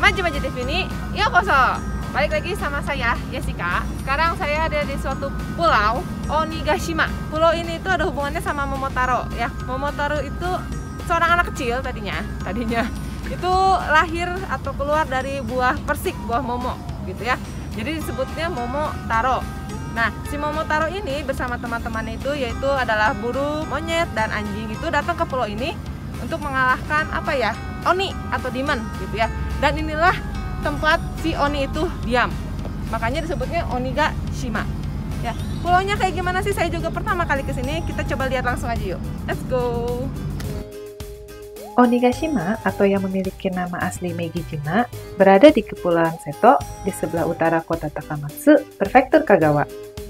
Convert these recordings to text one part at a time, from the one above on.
Maju-Maju TV ini, yokoso. Balik lagi sama saya, Jessica. Sekarang saya ada di suatu pulau, Onigashima. Pulau ini itu ada hubungannya sama Momotaro ya. Momotaro itu seorang anak kecil tadinya itu lahir atau keluar dari buah persik, buah momo gitu ya. Jadi disebutnya Momotaro. Nah, si Momotaro ini bersama teman-temannya itu yaitu adalah burung, monyet, dan anjing itu datang ke pulau ini untuk mengalahkan apa ya? Oni atau demon gitu ya. Dan inilah tempat si Oni itu diam. Makanya disebutnya Onigashima. Ya, pulaunya kayak gimana sih? Saya juga pertama kali kesini. Kita coba lihat langsung aja yuk. Let's go. Onigashima atau yang memiliki nama asli Meijijima berada di Kepulauan Seto di sebelah utara kota Takamatsu, Prefektur Kagawa.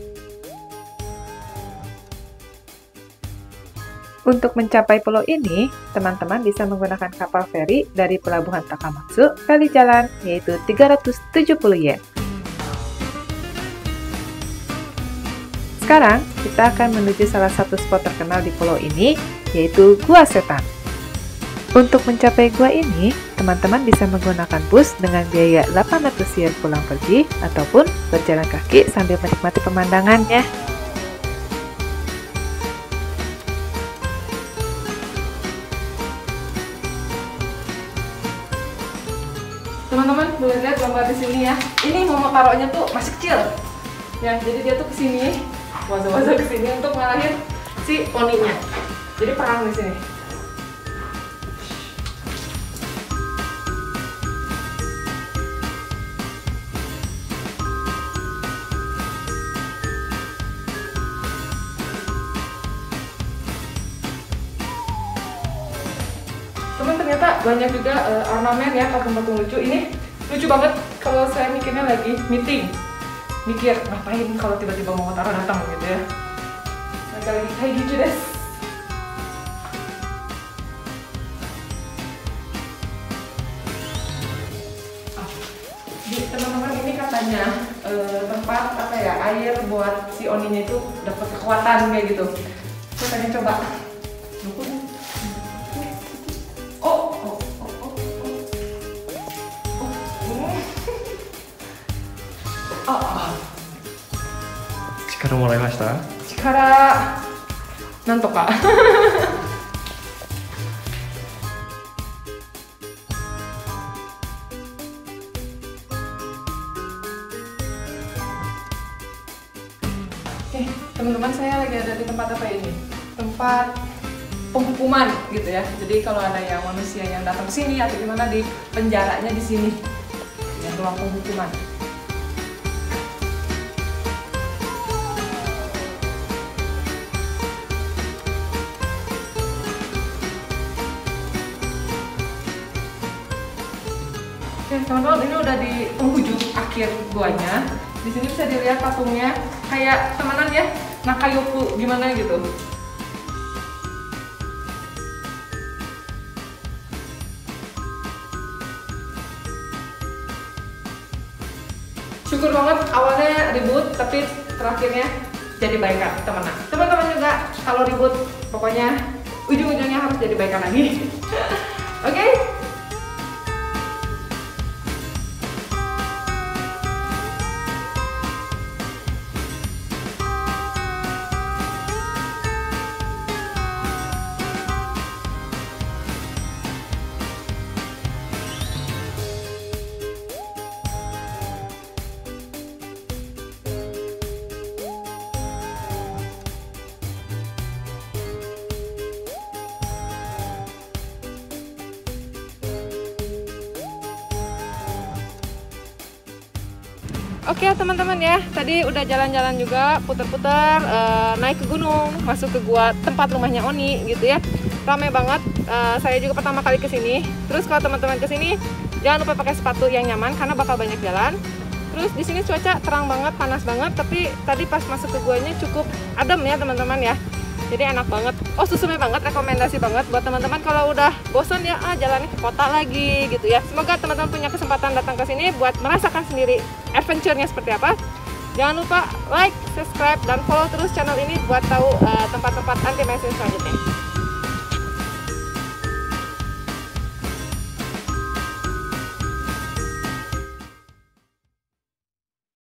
Untuk mencapai pulau ini, teman-teman bisa menggunakan kapal feri dari pelabuhan Takamatsu kali jalan, yaitu 370 yen. Sekarang, kita akan menuju salah satu spot terkenal di pulau ini, yaitu Gua Setan. Untuk mencapai gua ini, teman-teman bisa menggunakan bus dengan biaya 800 yen pulang pergi, ataupun berjalan kaki sambil menikmati pemandangannya. Teman-teman boleh lihat gambar di sini ya. Ini Momotaronya tuh masih kecil. Ya, jadi dia tuh kesini, waza-waza kesini untuk ngalahin si Oninya. Jadi perang di sini. Teman, ternyata banyak juga ornamen ya, patung-patung lucu. Ini lucu banget kalau saya mikirnya lagi meeting. Mikir ngapain kalau tiba-tiba Momotaro datang gitu ya. Mereka lagi kayak gitu deh. Teman-teman, ini katanya tempat apa ya, air buat si Oninya itu dapat kekuatan kayak gitu. Saya pengen coba. Chikara moraimashita? Chikara nantoka. Oke, teman-teman, saya lagi ada di tempat apa ini? Tempat penghukuman gitu ya. Jadi kalau ada yang manusia yang datang ke sini atau gimana, di penjaranya di sini. Ya, ruang penghukuman. Oke, teman-teman, ini udah di penghujung akhir guanya. Di sini bisa dilihat patungnya kayak temenan ya, Nakayoku gimana gitu. Syukur banget awalnya ribut, tapi terakhirnya jadi baikan, temenan. Teman-teman juga kalau ribut, pokoknya ujung-ujungnya harus jadi baikan lagi. Oke? Oke teman-teman ya, tadi udah jalan-jalan juga, putar-putar, naik ke gunung, masuk ke gua tempat rumahnya Oni gitu ya. Ramai banget, saya juga pertama kali kesini. Terus kalau teman-teman kesini, jangan lupa pakai sepatu yang nyaman karena bakal banyak jalan. Terus di sini cuaca terang banget, panas banget, tapi tadi pas masuk ke guanya cukup adem ya teman-teman ya. Jadi enak banget. Oh, susunya banget, rekomendasi banget buat teman-teman kalau udah bosan ya, jalan ke kota lagi gitu ya. Semoga teman-teman punya kesempatan datang ke sini buat merasakan sendiri adventure-nya seperti apa. Jangan lupa like, subscribe, dan follow terus channel ini buat tahu tempat-tempat anti-mainstream selanjutnya.